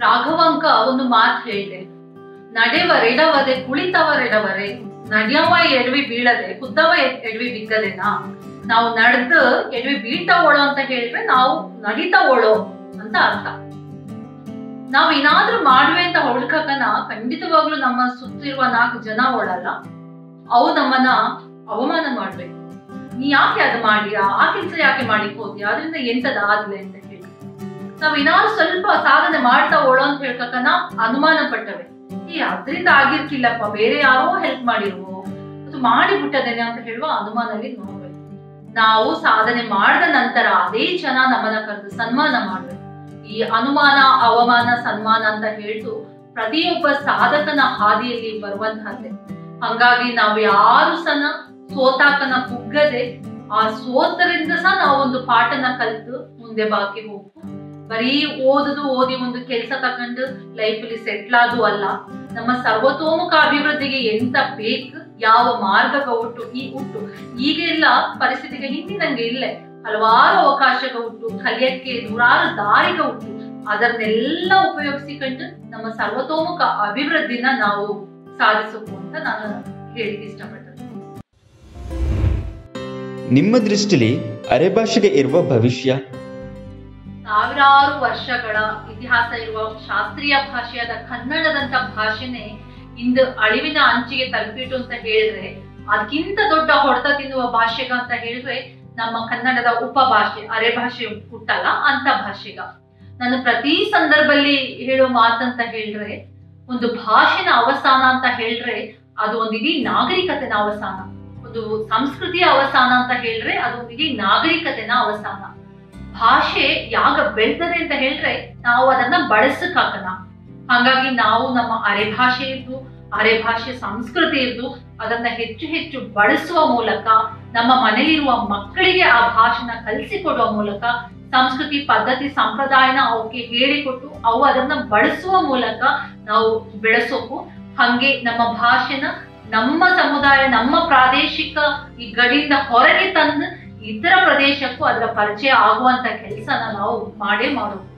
ರಾಘವಂಕ ಒಂದು ಮಾತು ಹೇಳಿದೆ, ನಡೆವರೆಡವದೆ ಕುಳಿತವರೆಡವರೆ, ನಡೆಯವ ಎಡವಿ ಬೀಳದೆ ಕುದ್ದವ ಎಡವಿ ಬಿದ್ದದೇನಾ. ನಾವು ನಡೆದು ಎಡವಿ ಬೀಳ್ತಾವೋಳೋ ಅಂತ ಹೇಳಿದ್ರೆ ನಾವು ನಡಿತಾವೋಳೋ ಅಂತ ಅರ್ಥ. ನಾವ್ ಏನಾದ್ರೂ ಮಾಡುವೆ ಅಂತ ಹೊಳ್ಕಕನ ಖಂಡಿತವಾಗ್ಲೂ ನಮ್ಮ ಸುತ್ತಿರುವ ನಾಲ್ಕು ಜನ ಓಡಲ್ಲ, ಅವು ನಮ್ಮನ್ನ ಅವಮಾನ ಮಾಡ್ಬೇಕು. ನೀ ಯಾಕೆ ಅದು ಮಾಡಿಯಾ, ಆ ಕೆಲಸ ಯಾಕೆ ಮಾಡಿಕ್ ಹೋದ್ಯಾ, ಅದರಿಂದ ಎಂತದ ಆದ್ಲೆ ಅಂತ ಹೇಳಿ ನಾವ್ ಏನಾದ್ರು ಸ್ವಲ್ಪ ಸಾಧನೆ ಮಾಡ್ತಾ ಓಳೋ ಅಂತ ಹೇಳ್ಕಕನ ಅನುಮಾನ ಪಟ್ಟವೆ. ಈ ಅದ್ರಿಂದ ಆಗಿರ್ಕಿಲ್ಲಪ್ಪ, ಬೇರೆ ಯಾರೋ ಹೆಲ್ಪ್ ಮಾಡಿರುವೋ ಅದು ಮಾಡಿಬಿಟ್ಟದೇನೆ ಅಂತ ಹೇಳುವ ಅನುಮಾನದಲ್ಲಿ ನೋಡ್ಬೇಕು. ನಾವು ಸಾಧನೆ ಮಾಡಿದ ನಂತರ ಅದೇ ಜನ ನಮ್ಮನ್ನ ಕರೆದು ಸನ್ಮಾನ ಮಾಡ್ಬೇಕು. ಈ ಅನುಮಾನ ಅವಮಾನ ಸನ್ಮಾನ ಅಂತ ಹೇಳ್ತು ಪ್ರತಿಯೊಬ್ಬ ಸಾಧಕನ ಹಾದಿಯಲ್ಲಿ ಬರುವಂತಹದ್ದೇ. ಹಂಗಾಗಿ ನಾವು ಯಾರು ಸಹ ಸೋತಾಕನ ಕುಗ್ಗದೆ ಆ ಸೋತರಿಂದ ಸಹ ನಾವು ಒಂದು ಪಾಠನ ಕಲಿತು ಮುಂದೆ ಬಾಕಿ ಹೋಗು. ಬರೀ ಓದುದು ಓದಿ ಒಂದು ಕೆಲಸ ತಕೊಂಡು ಲೈಫ್ ಅಲ್ಲಿ ಸೆಟ್ಲ್ ಆದು ಅಲ್ಲ, ನಮ್ಮ ಸರ್ವತೋಮುಖ ಅಭಿವೃದ್ಧಿಗೆ ಎಂತ ಬೇಕು, ಯಾವ ಮಾರ್ಗಗ ಉಂಟು ಈ ಉಂಟು. ಈಗೆಲ್ಲ ಪರಿಸ್ಥಿತಿಗೆ ಹಿಂದಿನಂಗೆ ಇಲ್ಲೇ ಹಲವಾರು ಅವಕಾಶಗ ಉಂಟು, ಕಲಿಯಕ್ಕೆ ನೂರಾರು ದಾರಿಗ ಉಂಟು. ಅದನ್ನೆಲ್ಲ ಉಪಯೋಗಿಸಿಕೊಂಡು ನಮ್ಮ ಸರ್ವತೋಮುಖ ಅಭಿವೃದ್ಧಿನ ನಾವು ಸಾಧಿಸಬೇಕು ಅಂತ ನಾನು ಹೇಳಿಕ್ಕೆ ಇಷ್ಟಪಡ್ತೇನೆ. ನಿಮ್ಮ ದೃಷ್ಟಿಲಿ ಅರೆಭಾಷೆಗೆ ಇರುವ ಭವಿಷ್ಯ? ಸಾವಿರಾರು ವರ್ಷಗಳ ಇತಿಹಾಸ ಇರುವ ಶಾಸ್ತ್ರೀಯ ಭಾಷೆಯಾದ ಕನ್ನಡದಂತ ಭಾಷೆನೆ ಇಂದು ಅಳಿವಿನ ಅಂಚಿಗೆ ತಲುಪಿಟ್ಟು ಅಂತ ಹೇಳಿದ್ರೆ ಅದಕ್ಕಿಂತ ದೊಡ್ಡ ಹೊಡೆತ ತಿನ್ನುವ ಭಾಷೆಗ ಅಂತ ಹೇಳಿದ್ರೆ ನಮ್ಮ ಕನ್ನಡದ ಉಪಭಾಷೆ ಅರೆಭಾಷೆ ಹುಟ್ಟಲ್ಲ ಅಂತ ಭಾಷೆಗ. ನಾನು ಪ್ರತಿ ಸಂದರ್ಭದಲ್ಲಿ ಹೇಳೋ ಮಾತಂತ ಹೇಳಿದ್ರೆ, ಒಂದು ಭಾಷೆನ ಅವಸಾನ ಅಂತ ಹೇಳಿದ್ರೆ ಅದು ಒಂದು ಇಡೀ ನಾಗರಿಕತೆನ ಅವಸಾನ, ಒಂದು ಸಂಸ್ಕೃತಿಯ ಅವಸಾನ ಅಂತ ಹೇಳಿದ್ರೆ ಅದು ಇಡೀ ನಾಗರಿಕತೆನ ಅವಸಾನ. ಭಾಷೆ ಯಾಗ ಬೆಳ್ತದೆ ಅಂತ ಹೇಳಿದ್ರೆ ನಾವು ಅದನ್ನ ಬಳಸಕ್ಕಾಗಲ್ಲ. ಹಾಗಾಗಿ ನಾವು ನಮ್ಮ ಅರೆಭಾಷೆ ಇದ್ದು ಅರೆಭಾಷೆ ಸಂಸ್ಕೃತಿ ಇದ್ದು ಅದನ್ನ ಹೆಚ್ಚು ಹೆಚ್ಚು ಬಳಸುವ ಮೂಲಕ, ನಮ್ಮ ಮನೆಯಲ್ಲಿರುವ ಮಕ್ಕಳಿಗೆ ಆ ಭಾಷೆನ ಕಲಿಸಿಕೊಡುವ ಮೂಲಕ, ಸಂಸ್ಕೃತಿ ಪದ್ಧತಿ ಸಂಪ್ರದಾಯನ ಅವಕ್ಕೆ ಹೇಳಿಕೊಟ್ಟು ಅವು ಅದನ್ನ ಬಳಸುವ ಮೂಲಕ ನಾವು ಬೆಳೆಸೋಕು. ಹಂಗೆ ನಮ್ಮ ಭಾಷೆನ ನಮ್ಮ ಸಮುದಾಯ ನಮ್ಮ ಪ್ರಾದೇಶಿಕ ಈ ಗಡಿಯಿಂದ ಹೊರಗೆ ತಂದು ಇತರ ಪ್ರದೇಶಕ್ಕೂ ಅದರ ಪರಿಚಯ ಆಗುವಂತ ಕೆಲಸನ ನಾವು ಮಾಡೇ ಮಾಡೋದು.